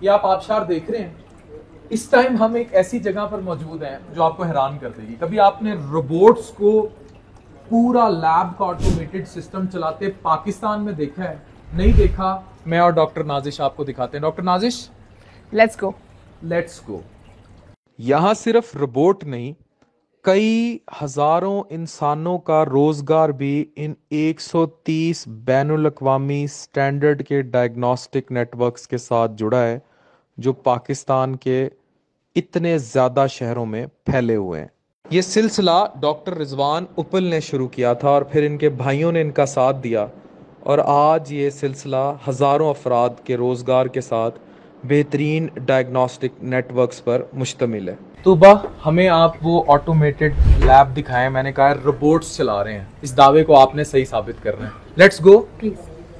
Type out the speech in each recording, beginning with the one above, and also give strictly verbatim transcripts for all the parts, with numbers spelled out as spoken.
ये आप आबशार देख रहे हैं, इस टाइम हम एक ऐसी जगह पर मौजूद हैं जो आपको हैरान कर देगी। कभी आपने रोबोट्स को पूरा लैब का ऑटोमेटेड सिस्टम चलाते पाकिस्तान में देखा है? नहीं देखा? मैं और डॉक्टर नाजिश आपको दिखाते हैं। Doctor Nazish, let's go let's go. यहाँ सिर्फ रोबोट नहीं, कई हजारों इंसानों का रोजगार भी इन एक सौ तीस बैनुल अक़वामी स्टैंडर्ड के डायग्नोस्टिक नेटवर्क्स के साथ जुड़ा है, जो पाकिस्तान के इतने ज्यादा शहरों में फैले हुए हैं। ये सिलसिला डॉक्टर रिजवान उपल ने शुरू किया था और फिर इनके भाइयों ने इनका साथ दिया, और आज ये सिलसिला हजारों अफराद के रोजगार के साथ बेहतरीन डायग्नोस्टिक नेटवर्क्स पर मुश्तमिल है। तो बा हमें आप वो ऑटोमेटेड लैब दिखाएं। मैंने कहा रोबोट्स चला रहे हैं, इस दावे को आपने सही साबित करना है। Let's go please.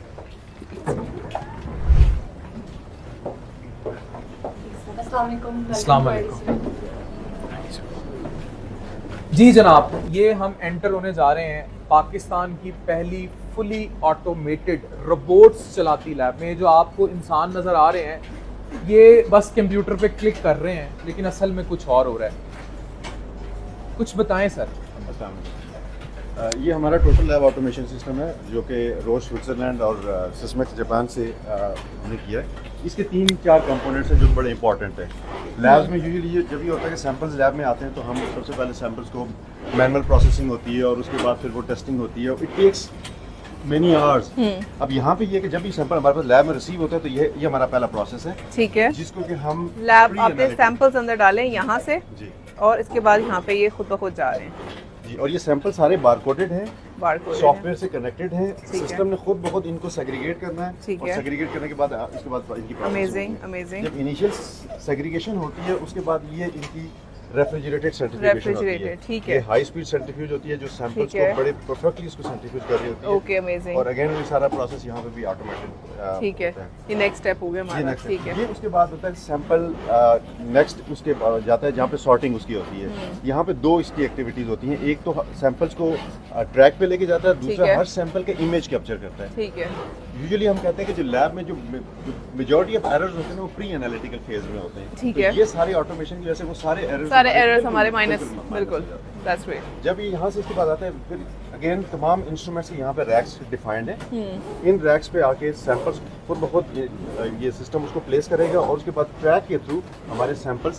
अस्सलाम वालेकुम। जी जनाब, ये हम एंटर होने जा रहे हैं पाकिस्तान की पहली फुली ऑटोमेटेड रोबोट्स चलाती लैब में। जो आपको इंसान नजर आ रहे हैं, ये बस कंप्यूटर पे क्लिक कर रहे हैं, लेकिन असल में कुछ और हो रहा है। कुछ बताएं सर। ये हमारा टोटल लैब ऑटोमेशन सिस्टम है, जो कि रोश स्विट्ज़रलैंड और सिस्मेक्स जापान से हमने किया है। इसके तीन चार कंपोनेंट्स हैं जो बड़े इंपॉर्टेंट हैं। लैब्स में यूजुअली जब ये होता है कि सैंपल्स लैब में आते हैं, तो हम सबसे पहले सैंपल्स को मैनुअल प्रोसेसिंग होती है और उसके बाद फिर वो टेस्टिंग होती है। It takes many hours. अब यहाँ पे ये कि जब भी सैंपल हमारे पास लैब में रिसीव होता है, तो ये ये हमारा पहला प्रोसेस है। ठीक है, जिसको कि हम लैब आपने सैंपल्स अंदर डालें यहाँ से जी, और इसके बाद यहाँ पे ये खुद ब खुद जा रहे हैं जी। और ये सैंपल सारे बारकोडेड हैं, बारकोडेड सॉफ्टवेयर से कनेक्टेड हैं। सिस्टम ने खुद ब खुद इनको सेग्रीगेट करना है, ठीक और है। सेग्रीगेट करने के बाद इसके बाद इनकी अमेजिंग अमेजिंग। जब इनिशियल सेग्रीगेशन होती है, उसके बाद ये इनकी रेफ्रिजरेटेड सेंट्रीफ्यूजेशन होती है। ठीक ये है, हाई स्पीड सेंट्रीफ्यूज होती है, जो सैंपल्स को बड़े परफेक्टली इसको सेंट्रीफ्यूज कर रही होती है। Okay, amazing. और अगेन ये सारा प्रोसेस यहाँ पे भी ऑटोमेटेड। ठीक है, ये नेक्स्ट स्टेप हो गया हमारा। ठीक है, ये उसके बाद होता है सैंपल नेक्स्ट उसके बाद जाता है जहाँ पे सॉर्टिंग उसकी होती है। यहाँ पे दो इसकी एक्टिविटीज होती हैं। एक तो सैंपल्स को ट्रैक पे लेके जाता है, दूसरा हर सैंपल के इमेज कैप्चर करता है। ठीक है। यूजुअली हम कहते हैं कि जो लैब में जो मेजॉरिटी ऑफ एरर्स होते हैं वो प्री एनालिटिकल फेज में होते हैं। ठीक तो है। ये सारे ऑटोमेशन की वजह से वो सारे एरर्स सारे एरर्स हमारे माइनस, बिल्कुल, दैट्स ग्रेट। जब ये यहाँ से इसके बाद आता है, फिर अगेन तमाम इंस्ट्रूमेंट्स यहाँ पे रैक्स डिफाइंड है। इन रैक्स पे आके सैंपल्स खुद ब खुद ये सिस्टम उसको प्लेस करेगा, और उसके बाद ट्रैक के थ्रू हमारे सैंपल्स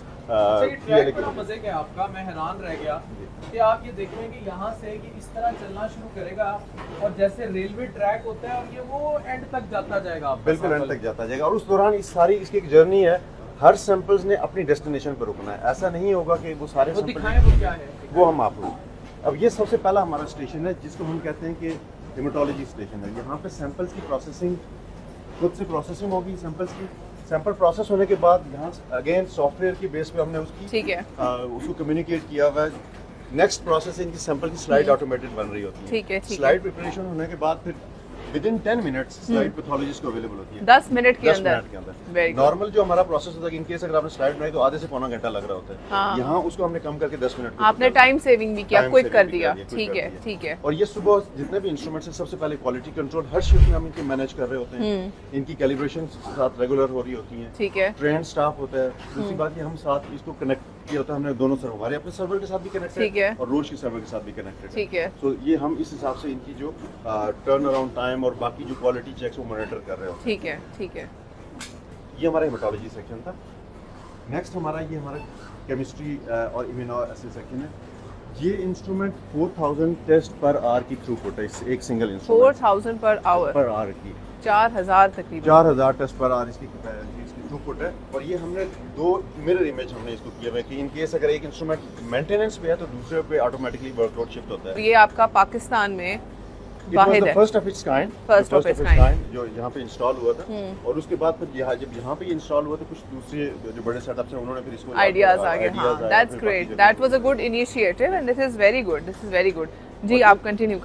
मजे के आपका मैं हैरान रह गया कि आप ये देखें कि यहाँ से कि इस तरह चलना शुरू करेगा, और जैसे रेलवे ट्रैक होता है, और ये वो एंड तक जाता जाएगा। बिल्कुल एंड तक जाता जाएगा, और उस दौरान इस सारी इसकी एक जर्नी है। हर सैंपल्स ने अपनी डेस्टिनेशन पर रुकना है। ऐसा नहीं होगा कि वो सारे वो दिखाएं वो क्या है, वो हम आपको। अब ये सबसे पहला हमारा स्टेशन है, जिसको हम कहते हैं कि हेमेटोलॉजी स्टेशन है। यहाँ पे सैंपल्स की प्रोसेसिंग खुद से प्रोसेसिंग होगी। सैंपल्स की सैंपल प्रोसेस होने के बाद यहाँ अगेन सॉफ्टवेयर की बेस पे हमने उसकी ठीक है आ, उसको कम्युनिकेट किया हुआ है। नेक्स्ट प्रोसेस इनकी सैंपल की स्लाइड ऑटोमेटेड बन रही होती है। ठीक है, ठीक स्लाइड प्रिपरेशन होने के बाद फिर within ten minutes slide pathologist को अवेलेबल होती है। दस मिनट के अंदर। मिनट के अंदर नॉर्मल जो हमारा प्रोसेस होता है, इन केस अगर आपने स्लाइड बनाई तो आधे से पौना घंटा लग रहा होता है। हाँ। यहाँ उसको हमने कम करके दस मिनट आपने टाइम सेविंग भी किया, क्विक कर दिया। ठीक है, ठीक है। और ये सुबह जितने भी इंस्ट्रूमेंट्स हैं, सबसे पहले क्वालिटी कंट्रोल हर शिफ्ट में हम इनके मैनेज कर रहे होते हैं। इनकी कैलिब्रेशन साथ रेगुलर हो रही होती है। ठीक है। ट्रेन स्टाफ होता है। दूसरी बात ये हम साथ इसको कनेक्ट किया होता है हमने दोनों सर्वर, हमारे अपने सर्वर के साथ भी कनेक्टेड है और रोज के सर्वर के साथ भी कनेक्टेड है। ठीक है। तो ये हम इस हिसाब से इनकी जो टर्न अराउंड टाइम और बाकी जो क्वालिटी चेक्स वो मॉनिटर कर रहे होते हैं। ठीक है, ठीक है। ये हमारा हेमेटोलॉजी सेक्शन था। नेक्स्ट हमारा ये हमारा केमिस्ट्री और इम्यूनोएसिड सेक्शन है। ये instrument four thousand test per hour की थ्रूपुट है, एक single instrument four thousand per hour per hour की चार हजार तकरीबन चार हजार टेस्ट पर आवर इसकी इसकी थ्रूपुट है। और ये हमने दो मिरर इमेज हमने इसको किया हुआ है कि इन केस अगर एक इंस्ट्रूमेंट मेंटेनेंस पे है तो दूसरे पे ऑटोमेटिकली वर्कलोड शिफ्ट होता है। ये आपका पाकिस्तान में वाहिद है, first of its kind first of its kind जो यहाँ पे इंस्टॉल हुआ था। और उसके बाद फिर यहाँ जब यहाँ पे इंस्टॉल हुआ तो कुछ दूसरे जो बड़े सेटअप्स हैं उन्होंने फिर इसको आइडियाज आ गए। हाँ, that's great, that was a good initiative and this is very good, this is very good. जी आप कंटिन्यू करें।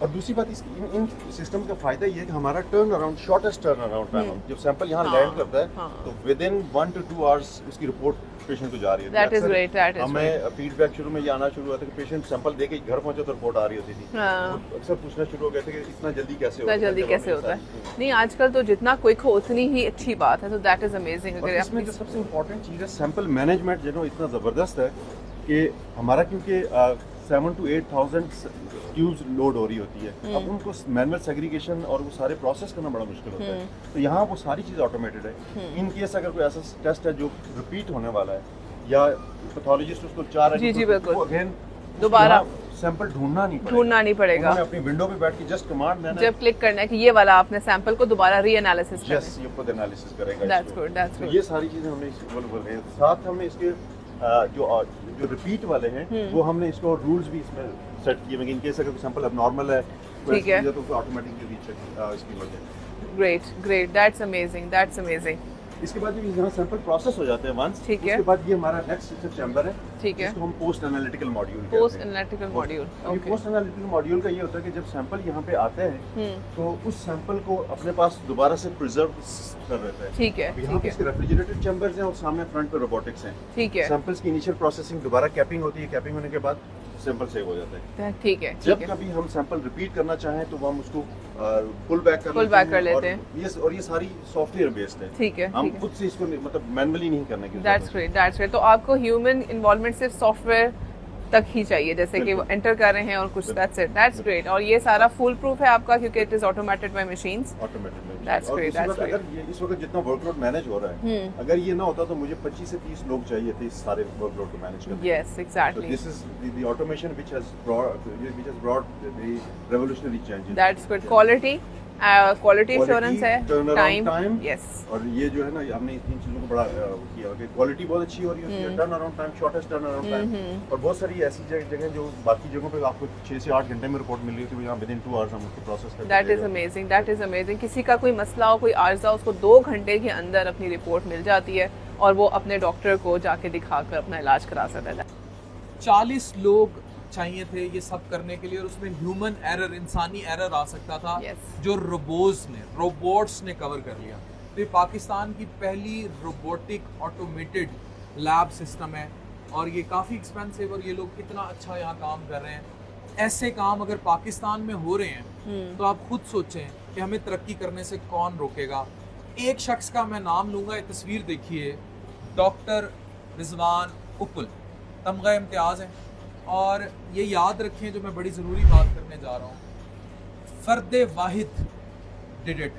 और दूसरी बात इसकी इन, इन सिस्टम का फायदा ये है कि हमारा turn around shortest turn around time, जब सैंपल यहाँ हाँ, लैंड करता है हाँ. तो within one two two hours उसकी रिपोर्ट पेशेंट को जा रही है। That is great, that is हमें फीडबैक शुरू में ये आना शुरू हुआ था कि पेशेंट सैंपल देके घर पहुंचे तो रिपोर्ट आ रही होती थी। हाँ. तो अक्सर पूछना शुरू हो गए थे कि इतना जल्दी कैसे होता इतना है, जल्दी जब कैसे हमने होता है। सारी- नहीं आजकल तो जितना क्विक हो उतनी ही अच्छी बात है, तो दैट इज अमेजिंग। और अगर इसमें आप जो सबसे इम्पोर्टेंट चीज़ है सैंपल मैनेजमेंट जो है इतना ज़बरदस्त है कि हमारा क्योंकि seven two eight thousand tubes load हो रही होती है, अब उनको मैनुअल सेग्रीगेशन और वो सारे प्रोसेस करना बड़ा मुश्किल होता है, तो यहाँ वो सारी चीज़ ऑटोमेटेड है। इन केस अगर कोई ऐसा टेस्ट है जो रिपीट होने वाला है या पैथोलॉजिस्ट उसको चाह रहे जी, जी, बिल्कुल। अगेन दोबारा सैंपल ढूंढना नहीं पड़ेगा, ढूंढना नहीं पड़ेगा, उन्होंने अपनी विंडो पे बैठ के जस्ट कमांड देना है, जब क्लिक करना है कि ये वाला आपने सैंपल को दोबारा री एनालिसिस करना यस ये खुद एनालिसिस करेगा। दैट्स इसको। गुड, दैट्स तो गुड। ये सारी चीजें हमने इस बोल बोल रहे हैं, साथ हमने इसके अ, जो अ, जो रिपीट वाले हैं वो हमने इसको रूल्स भी इसमें सेट किए हैं, इन केस अगर सैंपल अब नॉर्मल है ठीक है। तो ऑटोमेटिकली रीचेक इसकी वजह। Great great, that's amazing, that's amazing. इसके बाद जब यहाँ सैंपल प्रोसेस हो जाते हैं वंस, ठीक है। उसके बाद ये हमारा नेक्स्ट चैम्बर है, ठीक है। इसको हम post analytical module post analytical module, okay. Post analytical module का ये होता है कि जब सैंपल यहाँ पे आते हैं हम्म, तो उस सैंपल को अपने पास दोबारा से प्रिजर्व कर रहता है। ठीक है, अब यहाँ ठीक पे है, इसके रेफ्रिजरेटेड चैम्बर्स हैं और सामने फ्रंट पे रोबोटिक्स हैं। ठीक है, सैंपल्स की इनिशियल प्रोसेसिंग दोबारा कैपिंग होती है, कैपिंग होने के बाद सैंपल सेव हो जाता है। ठीक है, जब ठीक है। कभी हम सैंपल रिपीट करना चाहें तो वो हम उसको पुल बैक कर Pull लेते back हैं कर लेते और हैं। ये और ये सारी सॉफ्टवेयर बेस्ड है, ठीक है, हम ठीक है। खुद से इसको नहीं- मतलब मैनुअली नहीं करने की दैट्स ग्रेट, दैट्स ग्रेट। तो आपको ह्यूमन इन्वॉल्वमेंट सिर्फ सॉफ्टवेयर तक ही चाहिए, जैसे कि वो बिल्कुल। एंटर कर रहे हैं और कुछ, दैट्स इट, दैट्स ग्रेट। और ये सारा फुल प्रूफ है आपका क्योंकि it is automated by machines. Automated. That's और great, इस that's वक्त great. अगर ये इस वक्त जितना वर्कलोड मैनेज हो रहा है, हम्म, अगर ये ना होता तो मुझे पच्चीस से तीस लोग चाहिए थे इस सारे वर्कलोड को मैनेज करने। Yes, So exactly, this is the, the automation which has brought which has brought the, the revolutionary changes. That's good. Quality quality Quality, assurance है, turnaround टाइम, time, यस, और ये जो है ना हमने इन चीज़ों को बड़ा अ, वो किया कि क्वालिटी बहुत अच्छी हो रही होती है, turn around time shortest turn around time, और बहुत सारी ऐसी जगह जगह जो बाकी जगहों पे आपको छः से आठ घंटे में रिपोर्ट मिल रही थी, वो यहाँ विद इन टू आवर्स हम उसको प्रोसेस करते that is amazing, that is amazing. किसी का कोई मसला हो, कोई आर्जा, उसको दो घंटे के अंदर अपनी रिपोर्ट मिल जाती है और वो अपने डॉक्टर को जाके दिखाकर अपना इलाज करा सकता है। चालीस लोग चाहिए थे ये सब करने के लिए और उसमें ह्यूमन एरर, इंसानी एरर आ सकता था, Yes. जो रोबोट्स ने रोबोट्स ने कवर कर लिया। तो ये पाकिस्तान की पहली रोबोटिक ऑटोमेटेड लैब सिस्टम है और ये काफ़ी एक्सपेंसिव, और ये लोग कितना अच्छा यहाँ काम कर रहे हैं। ऐसे काम अगर पाकिस्तान में हो रहे हैं तो आप खुद सोचें कि हमें तरक्की करने से कौन रोकेगा। एक शख्स का मैं नाम लूँगा, एक तस्वीर देखिए, डॉक्टर रिजवान उकुल, तमगा इम्तियाज़ है, और ये याद रखें जो मैं बड़ी ज़रूरी बात करने जा रहा हूँ, फ़र्द वाहिद डिड इट,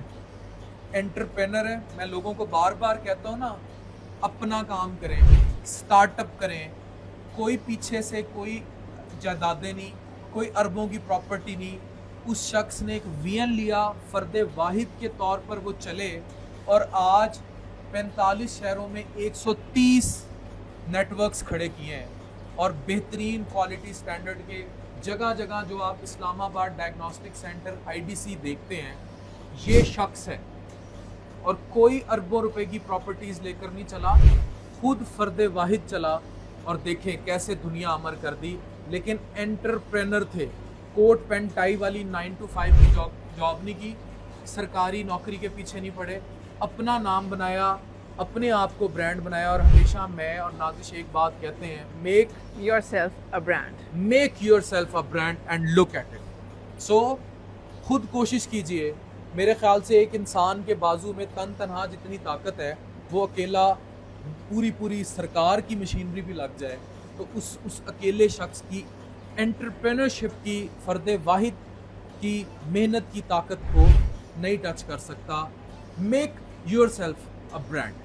एंटरप्रेनर है। मैं लोगों को बार बार कहता हूँ ना, अपना काम करें, स्टार्टअप करें, कोई पीछे से कोई जायदादें नहीं, कोई अरबों की प्रॉपर्टी नहीं। उस शख्स ने एक वीएन लिया, फ़र्द वाहिद के तौर पर वो चले, और आज पैंतालीस शहरों में एक सौ तीस नेटवर्क्स खड़े किए हैं और बेहतरीन क्वालिटी स्टैंडर्ड के जगह जगह जो आप इस्लामाबाद डायग्नोस्टिक सेंटर आईडीसी देखते हैं, ये शख्स है। और कोई अरबों रुपए की प्रॉपर्टीज़ लेकर नहीं चला, खुद फ़र्द वाहिद चला, और देखें कैसे दुनिया अमर कर दी। लेकिन एंटरप्रेनर थे, कोट पेन टाई वाली नाइन टू फाइव की जॉब जॉब नहीं की, सरकारी नौकरी के पीछे नहीं पड़े, अपना नाम बनाया, अपने आप को ब्रांड बनाया। और हमेशा मैं और नाजिश एक बात कहते हैं, make yourself a brand, make yourself a brand and look at it. So खुद कोशिश कीजिए। मेरे ख्याल से एक इंसान के बाजू में तन तनहा जितनी ताकत है, वो अकेला पूरी पूरी सरकार की मशीनरी भी लग जाए तो उस उस अकेले शख्स की एंटरप्रेन्योरशिप की, फ़र्द वाहिद की मेहनत की ताकत को नहीं टच कर सकता। Make yourself a brand.